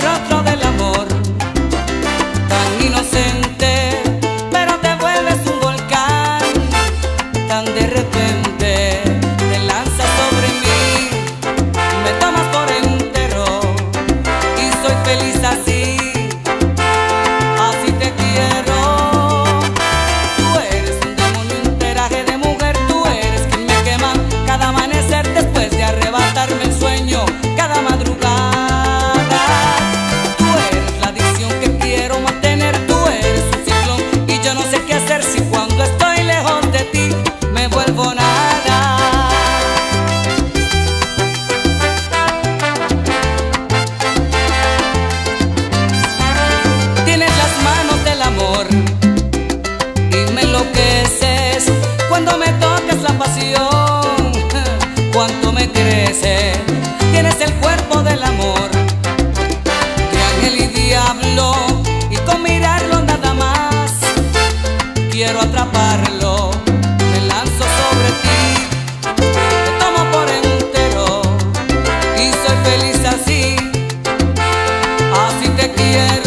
rostro del amor, tan inocente, pero te vuelves un volcán, tan de repente te lanzas sobre mí, me tomas por entero y soy feliz así, así te quiero. Tú eres un demonio, un traje de mujer, tú eres quien me quema cada amanecer después de arrebatarme el sueño cada madrugada. Tú eres la adicción que quiero mantener, tú eres un ciclón y yo no sé qué hacer si cuando estoy lejos de ti me vuelvo nada. Tienes las manos del amor y me enloqueces cuando me tocas la pasión, cuánto me crece. Tienes el cuerpo del amor, de ángel y diablo, y con mirarlo nada más quiero atraparlo, me lanzo sobre ti, te tomo por entero y soy feliz así, así te quiero.